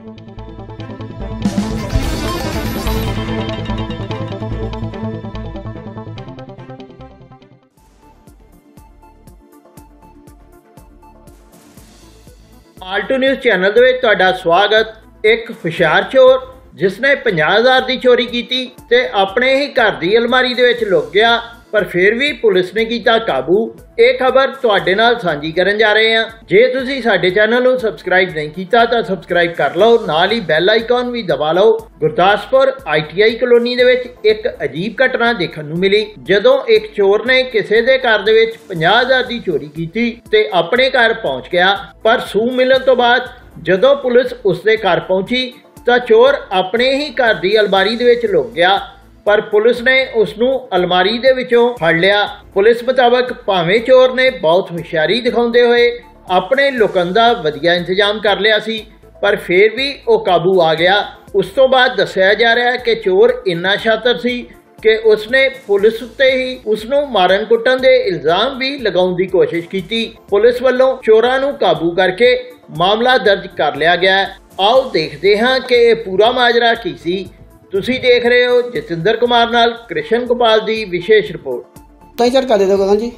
Alto news channel ਦੇ ਵਿੱਚ ਤੁਹਾਡਾ ਸਵਾਗਤ। ਇੱਕ ਹੁਸ਼ਿਆਰ ਚੋਰ ਜਿਸਨੇ 50,000 ਦੀ ਚੋਰੀ ਕੀਤੀ ਤੇ ਆਪਣੇ ਹੀ ਘਰ ਦੀ ਅਲਮਾਰੀ ਦੇ ਵਿੱਚ ਲੁਕ ਗਿਆ, पर फिर भी पुलिस ने किया काबू। ये खबर तुहाडे नाल सांझी करन जा रहे हैं। जे तुसीं साडे चैनल नूं सबसक्राइब नहीं कीता तां सबसक्राइब कर लो, नाल ही बैल आइकॉन भी दबा लो। गुरदासपुर ITI कलोनी दे विच एक अजीब घटना देखण नूं मिली, जदों एक चोर ने किसी दे घर दे विच 50,000 दी चोरी कीती ते अपने घर पहुंच गया। पर सूह मिलण तों बाद जदों पुलिस उसदे घर पहुंची तां चोर अपने ही घर दी अलमारी दे विच लुक गया, पर पुलिस ने उसनूं अलमारी दे विचों फड़ लिया। पुलिस मुताबक भावें चोर ने बहुत हुशियारी दिखाउंदे होए अपने लुकण दा वधिया इंतजाम कर लिया सी, पर फिर भी वो काबू आ गया। उस तो बाद दस्सिया जा रहा है कि चोर इन्ना शातिर सी कि उसने पुलिस उत्ते ही उसनूं मारन कुट्टन दे इल्जाम भी लगाउण दी कोशिश की। पुलिस वालों चोरां नूं काबू करके मामला दर्ज कर लिया गया। आओ देखते हैं कि पूरा माजरा की सी। तुसी देख रहे हो जतिंदर कुमार नाल कृष्ण गोपाल दी विशेष रिपोर्ट। ताई झटका दे दो गगन जी।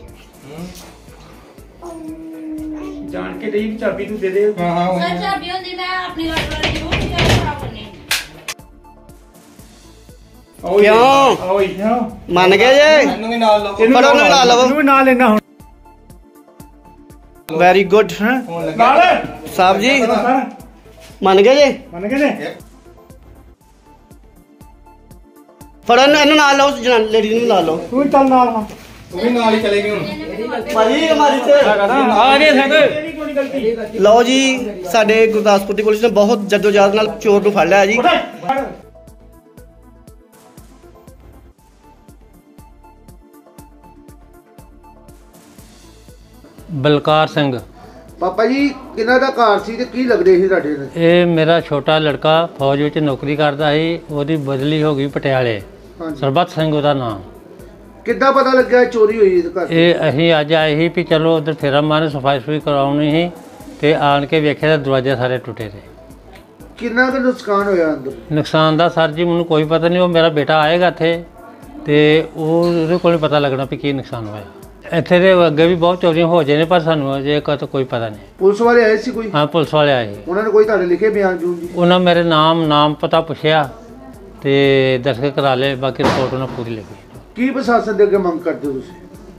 जान के दे चाबी तू दे दे। हां सर चाबी होंदी मैं अपनी घर वाले की वो क्या खराब करनी। क्यों मान गए जे? इन्नू भी नाल लो, फड़ो ना नाल लो, इन्नू भी नाल लेना हुन। वेरी गुड नाल साहब जी मान गए जे? मान गए ने। फड़ो ना इन्नू नाल लो, जनान लेडी नूं नाल लो। तू चल नाल हां, तू भी नाल ही चलेगी हुन। भाजी हमारी से आ गए संग लो जी। साडे गुरदासपुर दी पुलिस ने बहुत जद्दोजहद नाल चोर नूं फड़ लिया जी। बलकार सिंह। पापा जी किन्ना दा कार सी ते की लगदे सी तुहाडे ने? ये मेरा छोटा लड़का फौज विच नौकरी करता है, ओदी बदली हो गई पटियाले। सरबत सिंह ओदा नाम। किद्दां पता लग्या चोरी होई इस घर? ये असीं अज आए ही भी चलो उधर फेरा मारे सफाई सुफाई कराउणी ही ते आन के वेख्या तां दरवाजे सारे टुटे थे। किन्ना क नुकसान होया अंदर? नुकसान दा सर जी मैनूं कोई पता नहीं, वो मेरा बेटा आएगा इत्थे ते ਉਹਦੇ ਕੋਲ पता लगना भी की नुकसान होया। ਇੱਥੇ ਦੇ ਅੱਗੇ ਵੀ ਬਹੁਤ ਚੋਰੀਆਂ ਹੋ ਜਾਂਦੀਆਂ ਪਰ ਸਾਨੂੰ ਅਜੇ ਤਾਂ ਕੋਈ ਪਤਾ ਨਹੀਂ। ਪੁਲਿਸ ਵਾਲੇ ਆਏ ਸੀ ਕੋਈ? ਹਾਂ ਪੁਲਿਸ ਵਾਲੇ ਆਏ। ਉਹਨਾਂ ਨੇ ਕੋਈ ਤੁਹਾਡੇ ਲਿਖੇ ਬਿਆਨ ਜੂਨ ਜੀ? ਉਹਨਾਂ ਮੇਰੇ ਨਾਮ ਪਤਾ ਪੁੱਛਿਆ ਤੇ ਦਰਜ ਕਰਾ ਲਏ, ਬਾਕੀ ਰਿਪੋਰਟ ਉਹਨਾਂ ਪੂਰੀ ਲਿਖੀ। ਕੀ ਪ੍ਰਸ਼ਾਸਨ ਦੇ ਅੱਗੇ ਮੰਗ ਕਰਦੇ ਹੋ ਤੁਸੀਂ?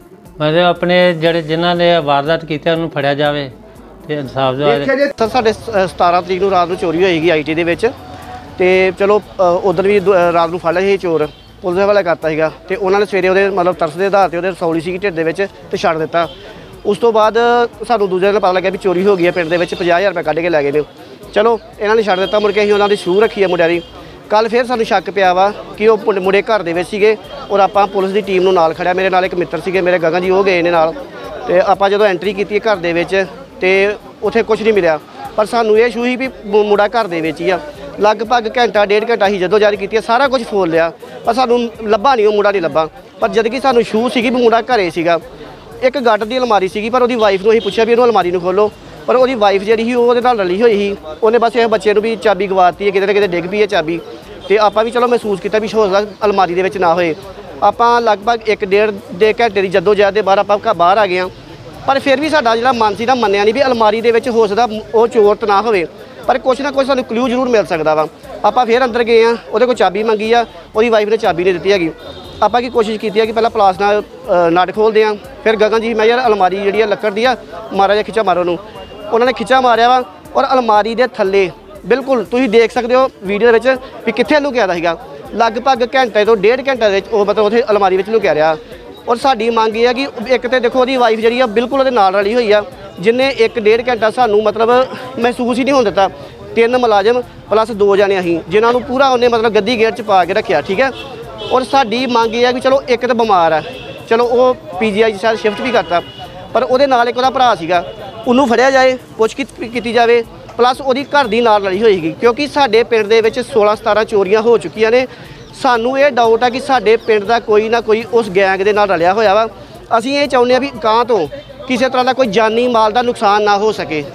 ਮੈਂ ਆਪਣੇ ਜਿਹੜੇ ਜਿਨ੍ਹਾਂ ਨੇ ਵਾਰਦਾਤ ਕੀਤੀ ਉਹਨੂੰ ਫੜਿਆ ਜਾਵੇ ਤੇ ਇਨਸਾਫ ਦਿਵਾਏ। ਸਰ ਸਾਡੇ 17 ਤਰੀਕ ਨੂੰ ਰਾਤ ਨੂੰ ਚੋਰੀ ਹੋਏਗੀ IT ਦੇ ਵਿੱਚ ਤੇ ਚਲੋ ਉਧਰ ਵੀ ਰਾਤ ਨੂੰ ਫੜ ਲਿਆ ਸੀ ਚੋਰ, ਪੁਲਿਸ ਵਾਲਾ ਕਰਤਾ ਸੀਗਾ ਤੇ ਉਹਨਾਂ ਨੇ ਸਵੇਰੇ ਉਹਦੇ ਮਤਲਬ ਤਰਸ ਦੇ ਆਧਾਰ ਤੇ ਉਹਦੇ ਰਸੌਲੀ ਸੀ ਢਿੱਡ ਦੇ ਵਿੱਚ ਤੇ ਛੱਡ ਦਿੱਤਾ। ਉਸ ਤੋਂ ਬਾਅਦ ਸਾਨੂੰ ਦੂਜੇ ਦਿਨ ਪਤਾ ਲੱਗਿਆ ਵੀ ਚੋਰੀ ਹੋ ਗਈ ਹੈ ਪਿੰਡ ਦੇ ਵਿੱਚ, 50,000 ਰੁਪਏ ਕੱਢ ਕੇ ਲੈ ਗਏ ਨੇ। ਚਲੋ ਇਹਨਾਂ ਨੇ ਛੱਡ ਦਿੱਤਾ। ਮੁੜ ਕੇ ਅਸੀਂ ਉਹਨਾਂ ਦੀ ਸ਼ੂਹ ਰੱਖੀ ਹੈ ਮੁੰਡਿਆਂ ਦੀ। ਕੱਲ ਫਿਰ ਸਾਨੂੰ ਸ਼ੱਕ ਪਿਆ ਵਾ ਕਿ ਉਹ ਮੁੰਡੇ ਘਰ ਦੇ ਵਿੱਚ ਸੀਗੇ ਔਰ ਆਪਾਂ ਪੁਲਿਸ ਦੀ ਟੀਮ ਨੂੰ ਨਾਲ ਖੜਿਆ। ਮੇਰੇ ਨਾਲ ਇੱਕ ਮਿੱਤਰ ਸੀਗੇ ਮੇਰੇ ਗਗਨ ਜੀ, ਉਹ ਗਏ ਨੇ ਨਾਲ ਤੇ ਆਪਾਂ ਜਦੋਂ ਐਂਟਰੀ ਕੀਤੀ ਘਰ ਦੇ ਵਿੱਚ ਤੇ ਉੱਥੇ ਕੁਝ ਨਹੀਂ ਮਿਲਿਆ, ਪਰ ਸਾਨੂੰ ਇਹ ਸ਼ੂਹ ਸੀ ਵੀ ਮੁੰਡਾ ਘਰ ਦੇ ਵਿੱਚ ਹੀ ਆ। ਲਗਭਗ ਘੰਟਾ ਡੇਢ ਘੰਟਾ ਹੀ ਜਦੋਂ ਜਾਰੀ ਕੀਤੀ, ਸਾਰਾ ਕੁਝ ਫੋਲ ਲਿਆ ਪਰ ਸਾਨੂੰ ਲੱਭਾ ਨਹੀਂ, ਉਹ ਮੁੰਡਾ ਨਹੀਂ ਲੱਭਾ। ਪਰ ਜਦ ਕਿ ਸਾਨੂੰ ਸ਼ੂਹ ਸੀਗੀ ਵੀ ਮੁੰਡਾ ਘਰੇ ਸੀਗਾ। ਇੱਕ ਗੱਡ ਦੀ ਅਲਮਾਰੀ ਸੀਗੀ, ਪਰ ਉਹਦੀ ਵਾਈਫ ਨੂੰ ਅਸੀਂ ਪੁੱਛਿਆ ਵੀ ਇਹਨੂੰ ਅਲਮਾਰੀ ਨੂੰ ਖੋਲੋ, ਪਰ ਉਹਦੀ ਵਾਈਫ ਜਿਹੜੀ ਸੀ ਉਹ ਉਹਦੇ ਨਾਲ ਰਲੀ ਹੋਈ ਸੀ। ਉਹਨੇ ਬਸ ਇਹ ਬੱਚੇ ਨੂੰ ਵੀ ਚਾਬੀ ਗਵਾਤੀ ਹੈ, ਕਿਤੇ ਨਾ ਕਿਤੇ ਡਿੱਗ ਪਈ ਹੈ ਚਾਬੀ। ਤੇ ਆਪਾਂ ਵੀ ਚਲੋ ਮਹਿਸੂਸ ਕੀਤਾ ਵੀ ਹੋ ਸਕਦਾ ਅਲਮਾਰੀ ਦੇ ਵਿੱਚ ਨਾ ਹੋਏ। ਆਪਾਂ ਲਗਭਗ 1.5 ਘੰਟੇ ਦੀ ਜੱਦੋਜਹਿਦ ਦੇ ਬਾਅਦ ਆਪਾਂ ਬਾਹਰ ਆ ਗਏ ਹਾਂ, ਪਰ ਫਿਰ ਵੀ ਸਾਡਾ ਜਿਹੜਾ ਮਨ ਸੀ ਨਾ ਮੰਨਿਆ ਨਹੀਂ ਵੀ ਅਲਮਾਰੀ ਦੇ ਵਿੱਚ ਹੋ ਸਕਦਾ ਉਹ ਚੋਰ ਤਾਂ ਨਾ ਹੋਵੇ, ਪਰ ਕੁਛ ਨਾ ਕੁਛ ਸਾਨੂੰ ਕਲੂ ਜ਼ਰੂਰ ਮਿਲ ਸਕਦਾ ਵਾ। ਆਪਾਂ ਫਿਰ ਅੰਦਰ ਗਏ ਆ, ਉਹਦੇ ਕੋਲ ਚਾਬੀ ਮੰਗੀ ਆ, ਉਹਦੀ ਵਾਈਫ ਨੇ ਚਾਬੀ ਨਹੀਂ ਦਿੱਤੀ ਹੈਗੀ। ਆਪਾਂ ਕੀ ਕੋਸ਼ਿਸ਼ ਕੀਤੀ ਹੈ ਕਿ ਪਹਿਲਾਂ ਪਲਾਸ ਨਾਲ ਨਟ ਖੋਲ੍ਹਦੇ ਹਾਂ। ਫਿਰ ਗਗਨ ਜੀ ਮੈਂ ਯਾਰ ਅਲਮਾਰੀ ਜਿਹੜੀ ਆ ਲੱਕੜ ਦੀ ਆ, ਮਾਰਾ ਜਿਹਾ ਖਿੱਚਾ ਮਾਰੋ ਉਹਨੂੰ। ਉਹਨਾਂ ਨੇ ਖਿੱਚਾ ਮਾਰਿਆ ਵਾ ਔਰ ਅਲਮਾਰੀ ਦੇ ਥੱਲੇ ਬਿਲਕੁਲ ਤੁਸੀਂ ਦੇਖ ਸਕਦੇ ਹੋ ਵੀਡੀਓ ਦੇ ਵਿੱਚ ਵੀ ਕਿੱਥੇ ਲੁਕਿਆ ਦਾ ਸੀਗਾ। ਲਗਭਗ ਘੰਟੇ ਤੋਂ ਡੇਢ ਘੰਟੇ ਦੇ ਵਿੱਚ ਉਹ ਮਤਲਬ ਉੱਥੇ ਅਲਮਾਰੀ ਵਿੱਚ ਲੁਕਿਆ ਰਿਹਾ। ਔਰ ਸਾਡੀ ਮੰਗ ਇਹ ਆ ਕਿ ਇੱਕ ਤਾਂ ਦੇਖੋ ਉਹਦੀ ਵਾਈਫ ਜਿਹੜੀ ਆ ਬਿਲਕੁਲ ਉਹਦੇ ਨਾਲ ਰਲੀ ਹੋਈ ਆ, ਜਿੰਨੇ 1.5 ਘੰਟਾ ਸਾਨੂੰ ਮਤਲਬ ਮਹਿਸੂਸ ਹੀ ਨਹੀਂ ਹੋਣ ਦਿੱਤਾ। 3 ਮੁਲਾਜ਼ਮ ਪਲੱਸ 2 ਜਣੇ ਅਸੀਂ ਜਿਨ੍ਹਾਂ ਨੂੰ ਪੂਰਾ ਉਹਨੇ ਮਤਲਬ ਗੱਦੀ ਗੇਟ 'ਚ ਪਾ ਕੇ ਰੱਖਿਆ, ਠੀਕ ਹੈ। ਔਰ ਸਾਡੀ ਮੰਗ ਇਹ ਆ ਕਿ ਚਲੋ ਇੱਕ ਤਾਂ ਬਿਮਾਰ ਆ, ਚਲੋ ਉਹ PGI ਸ਼ਾਇਦ ਸ਼ਿਫਟ ਵੀ ਕਰਤਾ, ਪਰ ਉਹਦੇ ਨਾਲ ਇੱਕ ਉਹਦਾ ਭਰਾ ਸੀਗਾ, ਉਹਨੂੰ ਫੜਿਆ ਜਾਏ, ਪੁੱਛਗਿੱਛ ਕੀਤੀ ਜਾਵੇ, ਪਲੱਸ ਉਹਦੀ ਘਰ ਦੀ ਨਾਲ ਰਲੀ ਹੋਏਗੀ। ਕਿਉਂਕਿ ਸਾਡੇ ਪਿੰਡ ਦੇ ਵਿੱਚ 16-17 ਚੋਰੀਆਂ ਹੋ ਚੁੱਕੀਆਂ ਨੇ। ਸਾਨੂੰ ਇਹ ਡਾਊਟ ਆ ਕਿ ਸਾਡੇ ਪਿੰਡ ਦਾ ਕੋਈ ਨਾ ਕੋਈ ਉਸ ਗੈਂਗ ਦੇ ਨਾਲ ਰਲਿਆ ਹੋਇਆ ਵਾ। ਅਸੀਂ ਇਹ ਚਾਹੁੰਦੇ ਹਾਂ ਵੀ ਗਾਂ ਤੋਂ ਕਿਸੇ ਤਰ੍ਹਾਂ ਦਾ ਕੋਈ ਜਾਨੀ ਮਾਲ ਦਾ ਨੁਕਸਾਨ ਨਾ ਹੋ ਸਕੇ।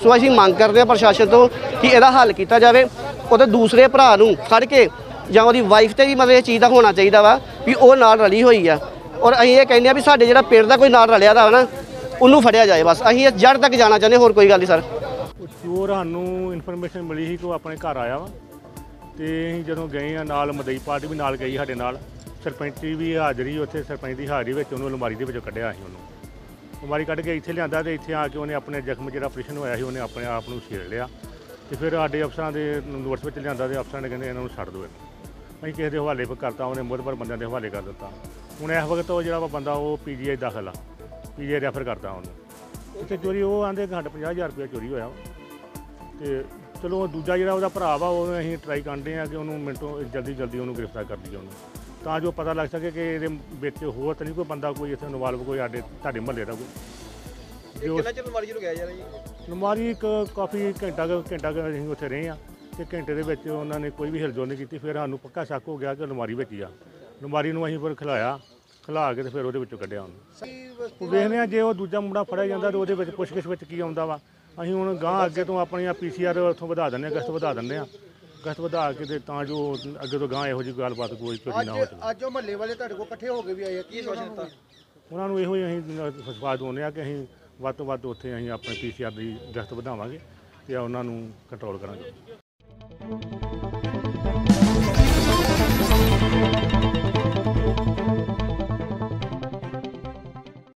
ਸੋ ਅਸੀਂ ਮੰਗ ਕਰਦੇ ਹਾਂ ਪ੍ਰਸ਼ਾਸਨ ਤੋਂ ਕਿ ਇਹਦਾ ਹੱਲ ਕੀਤਾ ਜਾਵੇ। ਉਹਦੇ ਦੂਸਰੇ ਭਰਾ ਨੂੰ ਫੜ ਕੇ ਜਾਂ ਉਹਦੀ ਵਾਈਫ ਤੇ ਵੀ ਮਤਲਬ ਇਹ ਚੀਜ਼ ਦਾ ਹੋਣਾ ਚਾਹੀਦਾ ਵਾ ਵੀ ਉਹ ਨਾਲ ਰਲੀ ਹੋਈ ਆ। ਔਰ ਅਸੀਂ ਇਹ ਕਹਿੰਦੇ ਆ ਵੀ ਸਾਡੇ ਜਿਹੜਾ ਪਿੰਡ ਦਾ ਕੋਈ ਨਾਲ ਰਲਿਆ ਦਾ ਨਾ ਉਹਨੂੰ ਫੜਿਆ ਜਾਏ। ਬਸ ਅਸੀਂ ਇਸ ਜੜ ਤੱਕ ਜਾਣਾ ਚਾਹੁੰਦੇ, ਹੋਰ ਕੋਈ ਗੱਲ ਨਹੀਂ ਸਰ। ਚੋਰ ਸਾਨੂੰ ਇਨਫੋਰਮੇਸ਼ਨ ਮਿਲੀ ਸੀ ਕਿ ਉਹ ਆਪਣੇ ਘਰ ਆਇਆ ਵਾ, ਤੇ ਅਸੀਂ ਜਦੋਂ ਗਏ ਆ ਨਾਲ ਮਦਈ ਪਾਰਟੀ ਵੀ ਨਾਲ ਗਈ ਸਾਡੇ ਨਾਲ, ਸਰਪੰਚੀ ਵੀ ਹਾਜ਼ਰੀ ਉੱਥੇ, ਸਰਪੰਚ ਦੀ ਹਾਜ਼ਰੀ ਵਿੱਚ ਉਹਨੂੰ ਅਲਮਾਰੀ ਦੇ ਵਿੱਚੋਂ ਕੱਢਿਆ ਸੀ। ਉਹਨੂੰ ਅਲਮਾਰੀ ਕੱਢ ਕੇ ਇੱਥੇ ਲਿਆਂਦਾ ਤੇ ਇੱਥੇ ਆ ਕੇ ਉਹਨੇ ਆਪਣੇ ਜ਼ਖਮ ਜਿਹੜਾ ਆਪਰੇਸ਼ਨ ਹੋਇਆ ਸੀ ਉਹਨੇ ਆਪਣੇ ਆਪ ਨੂੰ ਛੇੜ ਲਿਆ। ਤੇ ਫਿਰ ਸਾਡੇ ਅਫਸਰਾਂ ਦੇ ਨੋਟਿਸ ਵਿੱਚ ਲਿਆਂਦਾ ਤੇ ਅਫਸਰਾਂ ਨੇ ਕਹਿੰਦੇ ਇਹਨਾਂ ਨੂੰ ਛੱਡ ਦਿਓ। ਅਸੀਂ ਕਿਸੇ ਦੇ ਹਵਾਲੇ ਕਰਤਾ, ਉਹਨੇ ਮੁਅੱਤਬਰ ਬੰਦਿਆਂ ਦੇ ਹਵਾਲੇ ਕਰ ਦਿੱਤਾ। ਹੁਣ ਇਸ ਵਕਤ ਉਹ ਜਿਹੜਾ ਵਾ ਬੰਦਾ ਉਹ PGI ਦਾਖਲ ਆ, PGI ਰੈਫਰ ਕਰਤਾ ਉਹਨੂੰ। ਉੱਥੇ ਚੋਰੀ ਉਹ ਆਂਦੇ ਕਿ 50,000 ਰੁਪਇਆ ਚੋਰੀ ਹੋਇਆ। ਤੇ ਚਲੋ ਦੂਜਾ ਜਿਹੜਾ ਉਹਦਾ ਭਰਾ ਵਾ ਉਹ ਅਸੀਂ ਟਰਾਈ ਕਰਦੇ ਹਾਂ ਕਿ ਉਹਨੂੰ ਮਿੰਟੋਂ ਜਲਦੀ ਉਹਨੂੰ ਗ੍ਰਿਫਤਾਰ ਕਰ ਦਈਏ ਉਹਨੂੰ, ਤਾਂ ਜੋ ਪਤਾ ਲੱਗ ਸਕੇ ਕਿ ਇਹਦੇ ਵਿੱਚ ਹੋਰ ਤਾਂ ਨਹੀਂ ਕੋਈ ਬੰਦਾ ਕੋਈ ਇੱਥੇ ਇਨਵੋਲਵ ਕੋਈ ਤੁਹਾਡੇ ਮਹੱਲੇ ਦਾ ਕੋਈ। ਕਿੰਨਾ ਚਿਰ ਅਲਮਾਰੀ 'ਚ ਲਗਾਇਆ ਜਾ ਰਹੀ ਹੈ? ਅਲਮਾਰੀ ਕਾਫੀ ਘੰਟਾ ਅਸੀਂ ਉੱਥੇ ਰਹੇ ਹਾਂ, ਤੇ ਘੰਟੇ ਦੇ ਵਿੱਚ ਉਹਨਾਂ ਨੇ ਕੋਈ ਵੀ ਹਿਲਜੁਲ ਨਹੀਂ ਕੀਤੀ। ਫਿਰ ਸਾਨੂੰ ਪੱਕਾ ਸ਼ੱਕ ਹੋ ਗਿਆ ਕਿ ਅਲਮਾਰੀ ਵਿੱਚ ਹੀ ਆ। ਅਲਮਾਰੀ ਨੂੰ ਅਸੀਂ ਫਿਰ ਖਿਲਾ ਕੇ ਤੇ ਫਿਰ ਉਹਦੇ ਵਿੱਚੋਂ ਕੱਢਿਆ ਉਹਨੂੰ। ਵੇਖਦੇ ਹਾਂ ਜੇ ਉਹ ਦੂਜਾ ਮੁੰਡਾ ਫੜਿਆ ਜਾਂਦਾ ਤਾਂ ਉਹਦੇ ਵਿੱਚ ਪੁੱਛਗਿੱਛ ਵਿੱਚ ਕੀ ਆਉਂਦਾ ਵਾ। ਅਸੀਂ ਹੁਣ ਗਾਂ ਅੱਗੇ ਤੋਂ ਆਪਣੀਆਂ PCR ਉੱਥੋਂ ਵਧਾ ਦਿੰਦੇ ਹਾਂ, ਗਸ਼ਤ ਵਧਾ ਦਿੰਦੇ ਹਾਂ, ਗਸ਼ਤ ਵਧਾ ਕੇ ਤੇ ਤਾਂ ਜੋ ਅੱਗੇ ਤੋਂ ਗਾਂ ਇਹੋ ਜਿਹੀ ਗੱਲਬਾਤ ਕੋਈ ਚੋਰੀ ਨਾ ਹੋ ਸਕੇ। ਅੱਜ ਉਹ ਮਹੱਲੇ ਵਾਲੇ ਤੁਹਾਡੇ ਕੋਲ ਇਕੱਠੇ ਹੋ ਕੇ ਵੀ ਆਏ, ਕੀ ਸੋਚਿਆ ਦਿੱਤਾ ਉਹਨਾਂ ਨੂੰ? ਇਹੋ ਹੀ ਅਸੀਂ ਵਿਸ਼ਵਾਸ ਦਿਵਾਉਂਦੇ ਹਾਂ ਕਿ ਅਸੀਂ ਵੱਧ ਤੋਂ ਵੱਧ ਉੱਥੇ ਅਸੀਂ ਆਪਣੇ PCR ਦੀ ਗਸ਼ਤ ਵਧਾਵਾਂਗੇ ਤੇ ਉਹਨਾਂ ਨੂੰ ਕੰਟਰੋਲ ਕਰਾਂਗੇ।